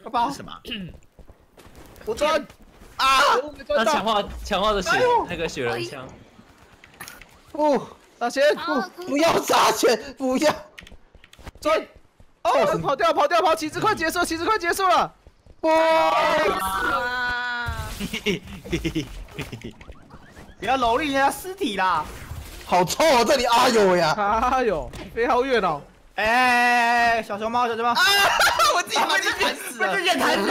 快跑！ 什么？ 我钻啊！ 那强化的血那个血人枪。 不，打钱！ 不要砸钱，不要钻！哦，跑掉！旗子快结束了！不！ 不要蹂躏人家尸体啦！ 好臭啊！这里啊有呀！ 哎呦，飞好远哦！ 哎，小熊猫！啊！ 我自己把自己弹死了！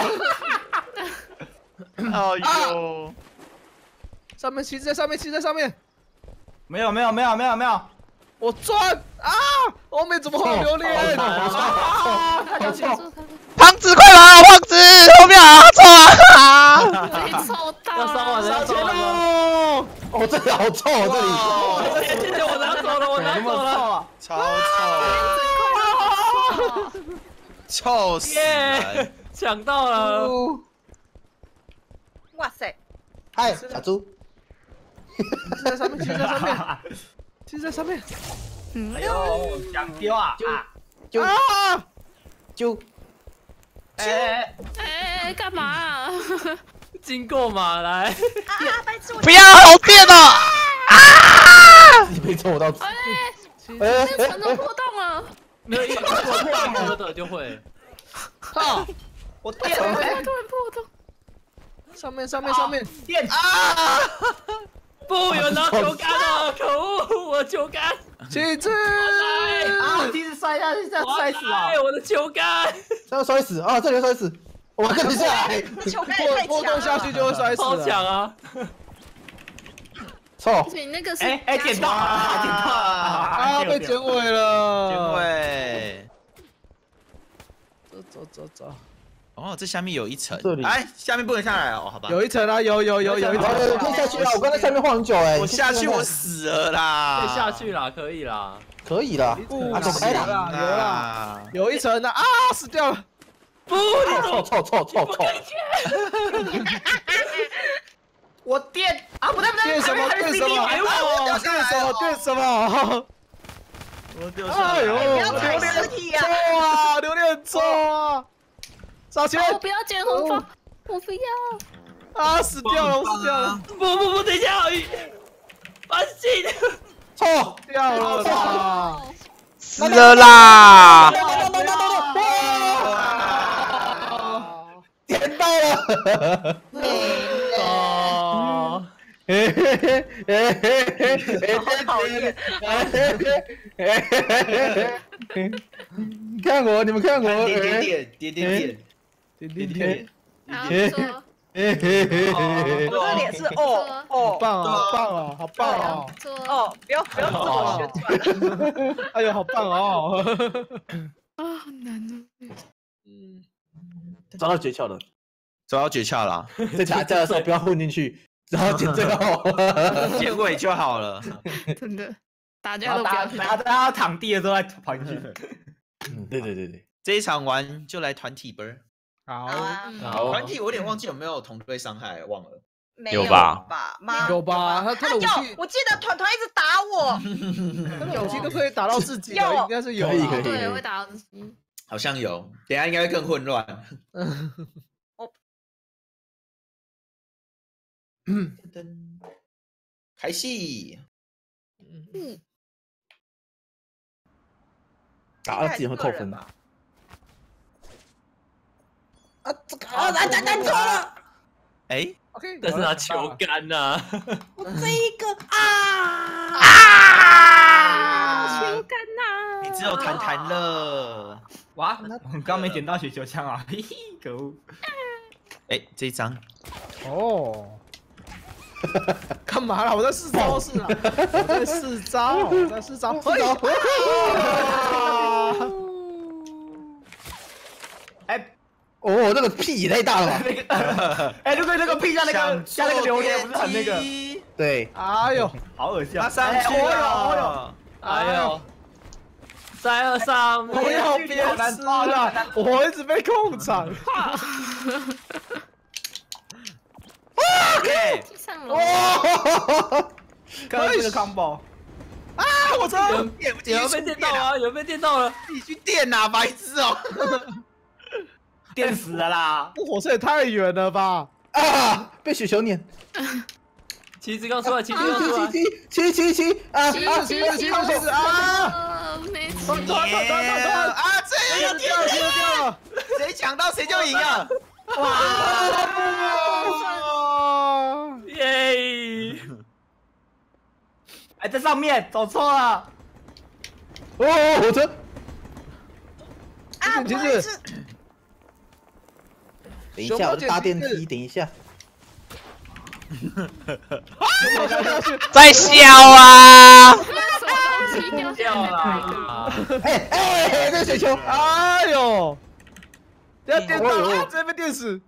哎呦！ 上面旗子在上面！ 没有！ 我钻啊！后面怎么会有榴莲？ 太小心！ 胖子快跑！胖子后面啊，臭啊！ 被臭到要烧完了，要烧完了。 哦，这里好臭啊！这里。 谢谢我拿走了，我拿走了。 超臭！臭死！ 耶，抢到了！ 哇塞！ 嗨，小猪。 在上面，旗子在上面！ 哎呦，想丢啊！ 就哎，干嘛？ 经过马来。 白痴！ 不要好电哦！啊！你被抽到。 那船都破洞了。 没有一破的就会。 靠！ 我电突然破洞。 上面！ 电啊！ 不，有人拿球杆了！可恶，我的球杆！ 旗子！ 啊！梯子摔下去，这样摔死了！ 我的球杆！ 这要摔死啊！这里要摔死！我跟你下来。 球杆也太破洞强了。 下去就会摔死超了。 强啊！ 臭！ 你那个是捡到了！ 啊！被剪尾了！ 剪尾。 走。 哦，这下面有一层。 这里哎，下面不能下来哦，好吧。 有一层啊，有一层。 可以下去啊！我刚才上面晃很久哎。 我下去，我死了啦！ 可以下去啦，可以啦。 可以啦。啊，走开啦！有一层的啊，死掉了！ 不， 臭！ 我电啊！不对， 电什么？我丢下来！ 不要踩尸体啊！ 臭啊！榴莲臭啊！撒钱！ 我不要捡红包，我不要。 啊！死掉了！ 不，等一下，把信臭掉了啦！ 死了啦！捡到了！ 哦， 讨厌！ 你们看我， 点。 然后说， 我这脸是好棒哦！ 不要自我宣传。 哎呦，好棒哦！ 啊，好难哦。 找到诀窍了， 找到诀窍了， 在打架的时候不要混进去，然后捡最后， 剪尾就好了。 真的，大家都不要去。 大家躺地的时候再跑进去。 对， 这一场玩就来团体呗。 好， 团体我有点忘记有没有同队伤害，忘了。 没有吧？ 有吧？他的武器， 我记得团团一直打我。 他的武器都可以打到自己的，应该是有。 可以对，会打到自己。 好像有，等下应该会更混乱。开戏。 打到自己会扣分。啊，这个难错了。 哎 ，OK， 但是拿球杆呐。 我这一个球杆呐！ 你只有弹了。 哇，我刚没捡到雪球枪啊！嘿嘿，可恶！ 哎，这一张。 哦。干嘛啦？我在试招式啊！我在试招。 哎， 哦，那个屁也太大了吧！ 哎，如果那个屁像那个榴莲，不是很那个？ 对。 哎呦， 好恶心！ 他上去了！ 哎呦，3、2、3， 不要别吃了，我一直被控场。 耶！ 上楼。 看到这个 combo。啊！我操！ 有人被电到啊！有人被电到了！ 你去电呐，白痴哦！ 电死了啦！ 这火车也太远了吧！ 啊，被雪球碾。 旗子刚出来，旗子刚出来。 骑啊！ 骑啊！ 没错， 团啊，这掉了！ 谁抢到谁就赢啊！ 哇！ 耶！ 哎，在上面走错了。 哦，火车。 旗子， 等一下，我搭电梯。等一下。 在笑啊！ 什么东西掉下来了！ 哎，这个雪球， 哎呦！要电到了，直接被电死。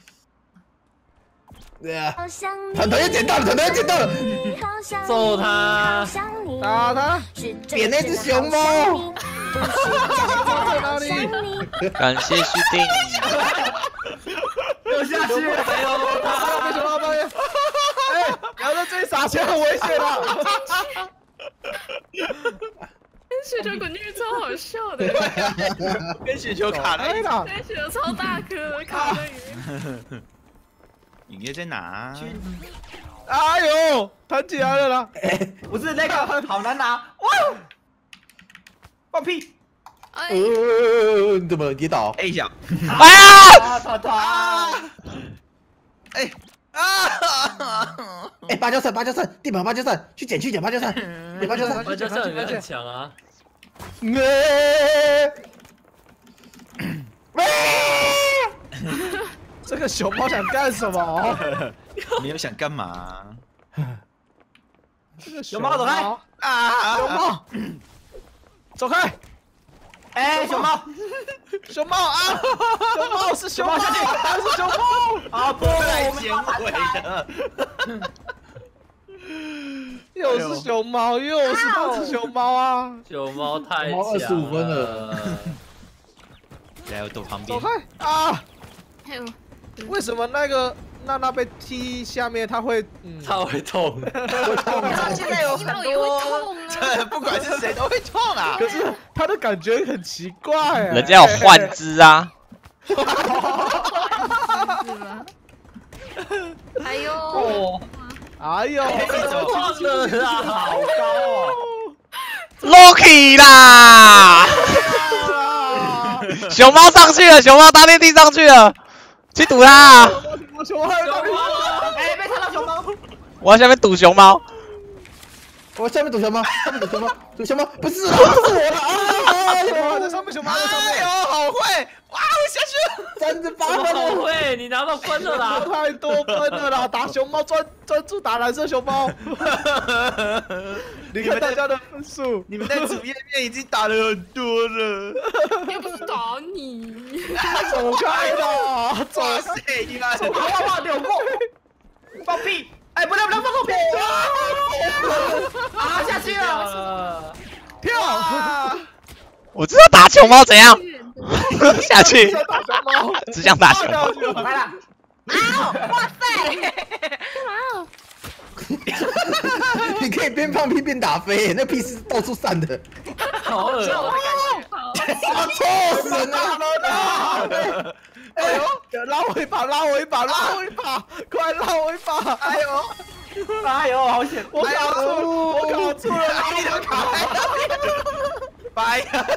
对啊，团团又捡到了，团团又捡到了， 揍他！ 打他！ 点那只熊猫。 在哪里？ 感谢续订。 又下去了， 哎呦， 被熊猫发现！哎，不要在这里撒钱，很危险的。 雪球滚进去超好笑的， 跟雪球卡哎呀！ 那雪球超大颗的，卡在里面。 影月在哪？ 哎呦，弹起来了啦！ 不是那个好难拿，哇！放屁！ 哎， 你怎么跌倒？ 哎呀！ 哎呀！ 团团！ 哎哎，芭蕉扇，地板芭蕉扇，去捡芭蕉扇，捡芭蕉扇。 芭蕉扇也很强啊！ 这个熊猫想干什么？ 没有想干嘛？ 这个熊猫走开！ 啊！ 熊猫，走开！ 哎，熊猫！ 熊猫啊！熊猫是熊猫，还是熊猫？ 啊不， 来我们捡回的。 又是熊猫，又是那只熊猫啊！ 熊猫太熊猫25分了。 来，我躲旁边。 走开啊！ 还有为什么那个娜娜被踢下面，它会它会痛？ 现在有很多， 这不管是谁都会痛啊！ 可是它的感觉很奇怪哎。 人家有换肢啊！ 是吧？还有， 哦， 哎呦， 忘了啦！ 好高哦！ Loki 啦！熊猫上去了，熊猫搭电梯上去了，去堵它！ 熊猫， 哎，被看到熊猫！ 我要下面堵熊猫。 我下面堵熊猫，堵熊猫，不是啦，不是我啦！ 熊猫在上面，熊猫在上面， 哎呦，好会！哇，我下去了。 38分好了。 会，你拿到分了啦！ 太多分了啦！打熊猫专注打蓝色熊猫。你看大家的分数， 你们在主页面已经打了很多了。 又不是打你， 走开啦！走哇塞，你妈！ 哇，扭过！放屁！哎，不对，放屁！啊，下去了！ 跳！ 我知道打熊猫怎样，下去， 打熊猫， 只想打熊猫。 来了！ 哇塞！ 干嘛？ 你可以边放屁边打飞，那屁是到处散的。 好恶哦！ 我臭死了！ 哎呦，拉我一把，拉我一把，拉我一把，快拉我一把！哎呦， 哎呦，好险！ 我卡住，我卡住了， 你怎么卡在那边？白呀！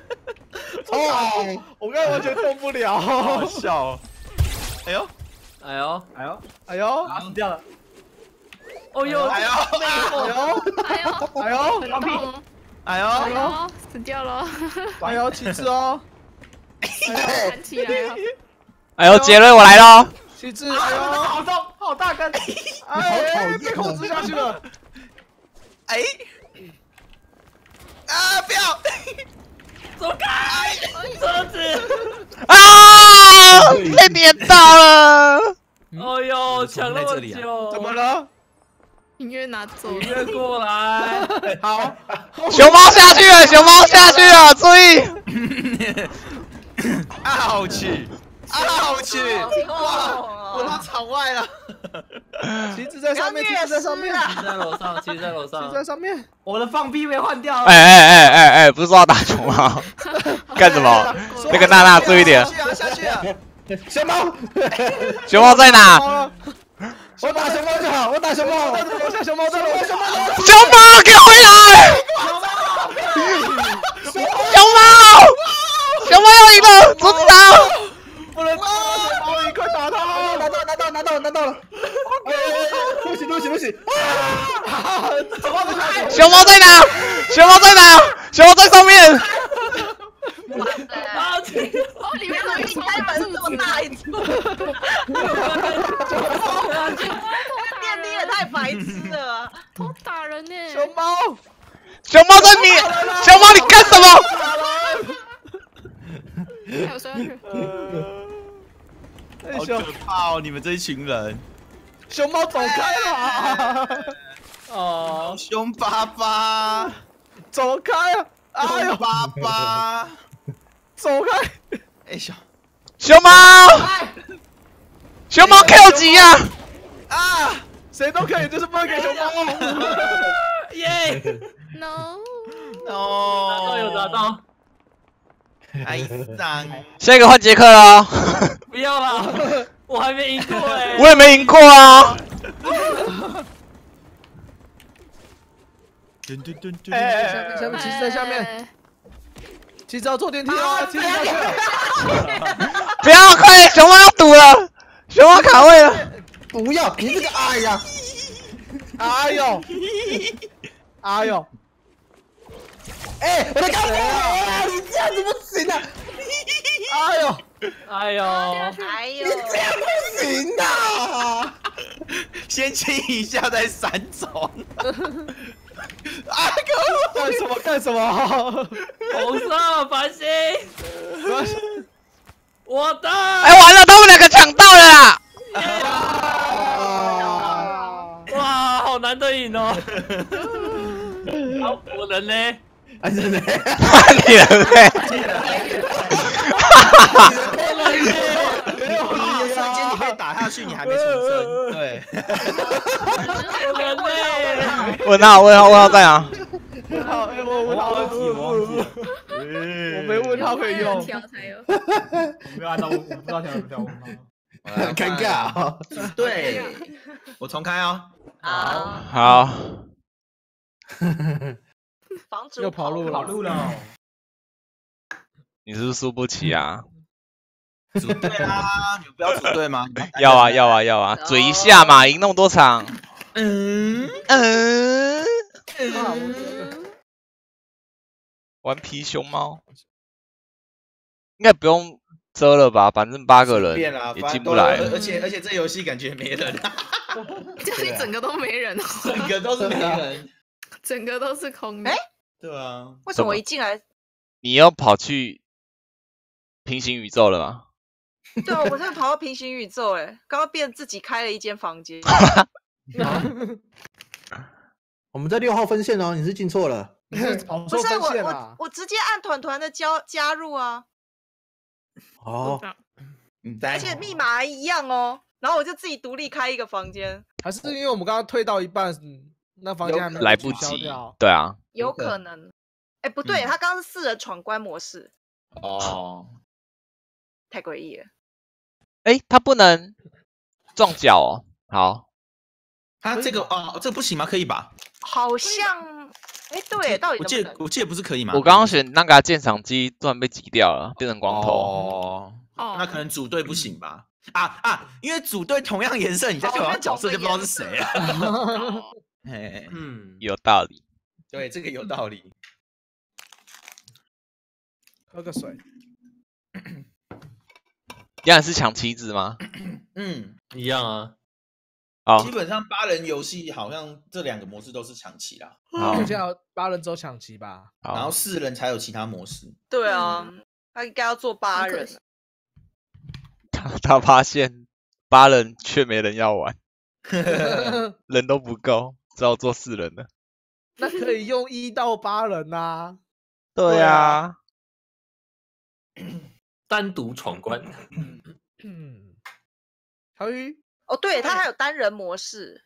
哦， 我刚才完全动不了。 好笑哦。哎呦， 哎呦， 哎呦， 哎呦， 啊，死掉了！ 哦呦， 哎呦， 哎呦， 哎呦， 哎呦， 放屁！ 哎呦， 哎呦，死掉了， 哎呦，旗帜哦， 弹起来了， 哎呦，杰瑞我来喽！ 旗帜，哎呦， 好重，好大根！ 哎，被控制下去了。 哎，啊，不要！ 走开！车子！ 啊，被碾到了！ 哎呦，抢那么久， 怎么了？ 音乐拿走你越过来！ 好， 熊猫下去了，熊猫下去了，注意！奥去，奥去！哇，我到场外了。 旗帜在上面，旗帜在上面， 骑在楼上，骑在楼旗帜上。 在上面。 我的放屁被换掉了。 哎，不是说要打熊猫，干什么？那个娜娜注意点。 下去啊！ 熊猫， 熊猫在哪？ 我打熊猫就好，我打熊猫，我下熊猫在了，熊猫， 熊猫，给我回来！熊猫要赢了，阻止他！ 不能打，你快打他！拿到了！对不起！ 熊猫在哪？熊猫在上面！ 哦，里面怎么一开门这么大一只？ 电梯也太白痴了啊！ 偷打人呢！ 熊猫， 熊猫你干什么？ 还有谁要去？ 好可怕哦！你们这一群人， 熊猫走开了！ 哦， 凶巴巴， 走开啊！哎呦， 巴巴， 走开！ 哎熊熊猫 Q 级啊！ 啊！谁都可以，就是不能给熊猫。 耶！ No， 哦， 有拿到， 哀伤。 下一个换杰克了， 不要啦，我还没赢过哎。 我也没赢过啊。 哎，下面骑士在下面，骑士要坐电梯啊！骑士要去。 不要，快点，熊猫要堵了，熊猫卡位了。 不要，你这个哎呀！哎呦！哎，我的高飞！你这样子不行啊！哎呦！ 哎呦， 哎呦， 你这样不行啊！ 先亲一下再闪走。啊！ 干什么？ 红色繁星，我的！ 哎，完了，他们两个抢到了啦！ 哇，好难得赢哦！好，我人呢？ 哎，真的？ 你人嘞？ 瞬间你被打下去，你还没重生。对。 我人呢？ 问号在哪？ 问号，我忘记了，我没问号可以用。 跳才有。 我没有按照，我不知道调不调问号。尴尬啊！ 对，我重开哦。 好。 房主又跑路了。 你是不是输不起啊？ 组队啦！你们不要组队吗？ 要啊！嘴一下嘛，赢那么多场。顽皮熊猫，应该不用遮了吧？反正8个人也进不来。 而且这游戏感觉没人， 就是整个都没人哦， 整个都是没人。 整个都是空的。 对啊， 为什么我一进来？ 你又跑去平行宇宙了吗？ 对啊，我真的跑到平行宇宙哎，刚刚变自己开了一间房间。 我们在6号分线哦，你是进错了。 不是我直接按团的加入啊。 哦， 而且密码还一样哦，然后我就自己独立开一个房间。 还是因为我们刚刚退到一半，那房间还没来不及。对啊， 有可能。哎，不对，他刚刚是4人闯关模式。 哦， 太诡异了。 哎，他不能撞脚哦。好， 他这个这个不行吗？可以吧？ 好像，哎，对，到底我记得不是可以吗？ 我刚刚选那个鉴赏机，突然被挤掉了，变成光头。 哦，那可能组队不行吧？因为组队同样颜色，你再选到角色就不知道是谁了。 有道理。 对，这个有道理。 喝个水。 一样是抢旗子吗？ 一样啊。 好， 基本上8人游戏好像这2个模式都是抢旗啦。 好， 现在8人只有抢旗吧？ 然后4人才有其他模式。 对啊，他应该要做8人。 他发现8人却没人要玩，人都不够，只好做4人了。 那可以用1到8人呐。 对啊。 单独闯关。 哦，对，他还有单人模式。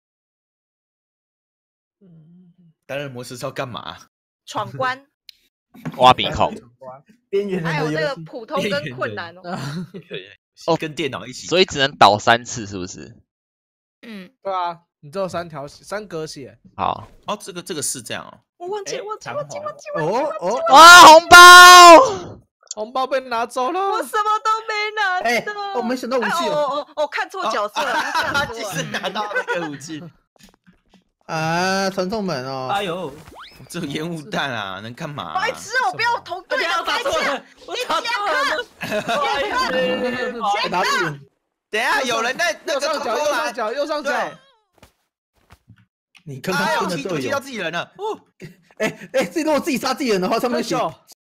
单人模式是要干嘛？ 闯关。 挖鼻孔。 边缘还有那个人的游戏。 普通跟困难哦。 哦跟电脑一起， 所以只能倒3次，是不是？ 嗯， 对啊，你只有3格血。 好。 哦，这个是这样哦。 我忘记。 哦哦， 哇，红包！ 红包被拿走我了。 什么都没拿哎到。 我没想到武器哦，看错角色了， 他其实拿到那个武器。 啊，传送门哦。 哎呦， 这有烟雾弹啊，能干嘛？ 白痴哦，不要同队要的，白痴！ 我打错了，不好意思， 打脸。 等一下有人在那个右上角，右上角，右上角。 对， 你刚刚真的队友踢到。自己人了。哦， 哎，自己如果自己杀自己人的话，上面写